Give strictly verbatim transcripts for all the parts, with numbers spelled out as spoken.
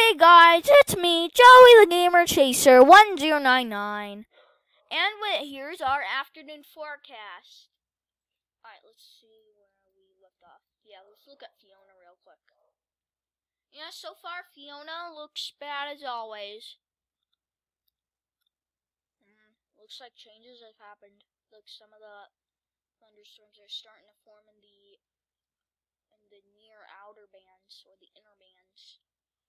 Hey guys, it's me, Joey the Gamer Chaser one zero nine nine. And wait, here's our afternoon forecast. Alright, let's see where we left off. Yeah, let's look at Fiona real quick. Yeah, so far Fiona looks bad as always. Mm, looks like changes have happened. Look, some of the thunderstorms are starting to form in the in the near outer bands or the inner bands.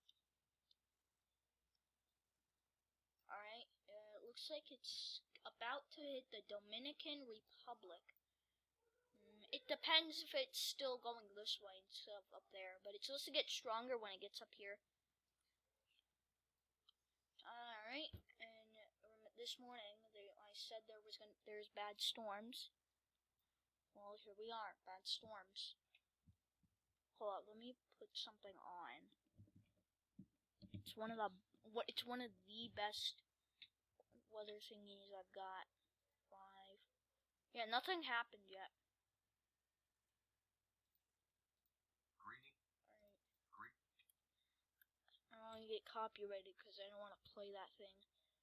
Alright, uh, it looks like it's about to hit the Dominican Republic. Mm, it depends if it's still going this way instead of up there, but it's supposed to get stronger when it gets up here. Alright, and um, this morning they, I said there was gonna, there's bad storms. Well, here we are, bad storms. Hold on, let me put something on. It's one of the what? It's one of the best weather thingies I've got. Five. Yeah, nothing happened yet. Greedy. Alright. Greedy. I don't want to get copyrighted because I don't want to play that thing.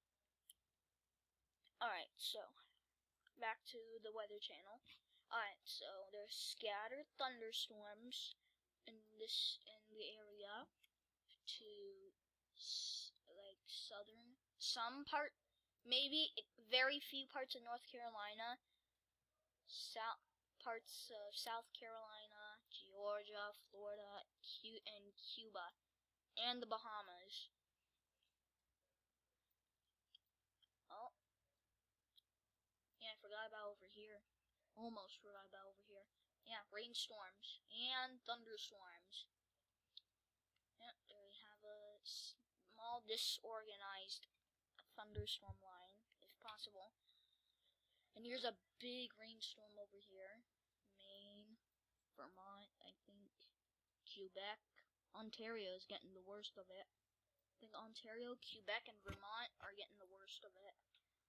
Alright, so back to the Weather Channel. Alright, so there's scattered thunderstorms in this in the area to like southern, some part, maybe very few parts of North Carolina, south parts of South Carolina, Georgia, Florida, Q and Cuba, and the Bahamas. Oh, yeah, I forgot about over here. Almost forgot about over here. Yeah, rainstorms and thunderstorms. Yeah, there we have a small disorganized thunderstorm line, if possible. And here's a big rainstorm over here. Maine, Vermont, I think, Quebec, Ontario is getting the worst of it. I think Ontario, Quebec, and Vermont are getting the worst of it.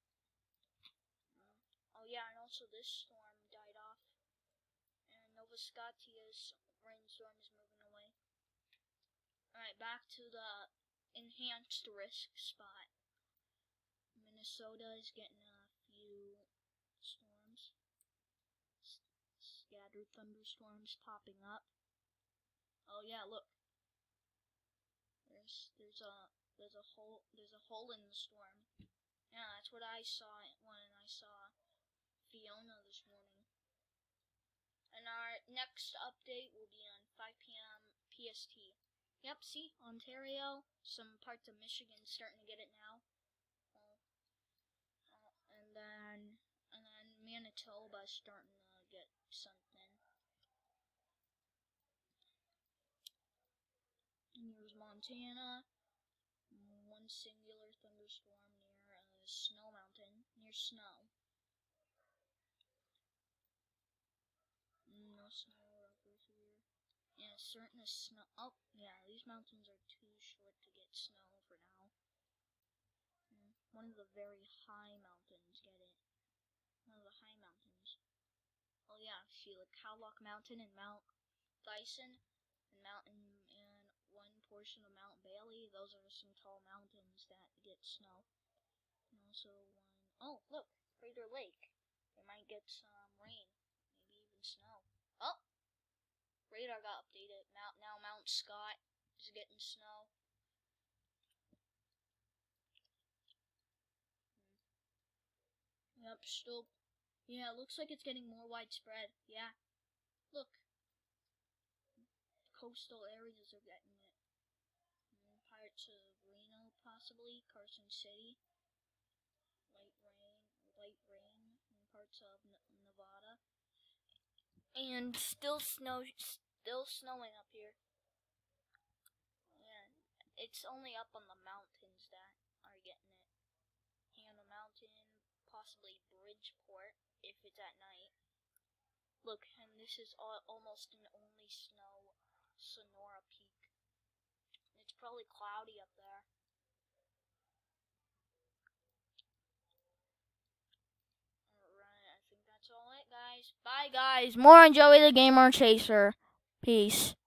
Oh yeah, and also this storm died off. And Nova Scotia's rainstorm is moving away. Alright, back to the enhanced risk spot. Minnesota is getting a few storms. S scattered thunderstorms popping up. Oh yeah, look. There's there's a there's a hole there's a hole in the storm. Yeah, that's what I saw when I saw Fiona this morning. And our next update will be on five P M P S T. Yep, see, Ontario, some parts of Michigan starting to get it now. Uh, uh, and then and then Manitoba starting to get something. And here's Montana. One singular thunderstorm near a snow mountain, near snow. No snow over here. Yeah, certain snow. Oh, yeah, these mountains are too short to get snow for now. Mm, one of the very high mountains get it. One of the high mountains. Oh yeah, see, like Cowlock Mountain and Mount Dyson and Mountain and one portion of Mount Bailey. Those are some tall mountains that get snow. And also one. Oh, look, Crater Lake. They might get some rain, maybe even snow. Oh, radar got updated. Mount now Mount Scott is getting snow. Hmm. Yep, still. Yeah, it looks like it's getting more widespread. Yeah, look. Coastal areas are getting it. And parts of Reno, possibly Carson City. Light rain, light rain in parts of N Nevada. And still snow, still snowing up here. Yeah, it's only up on the mountains that are getting it. Hannah Mountain, possibly Bridgeport if it's at night. Look, and this is all, almost an only snow Sonora Peak. It's probably cloudy up there. Alright, I think that's all it, guys. Bye, guys. More on Joey the Gamer Chaser. Peace.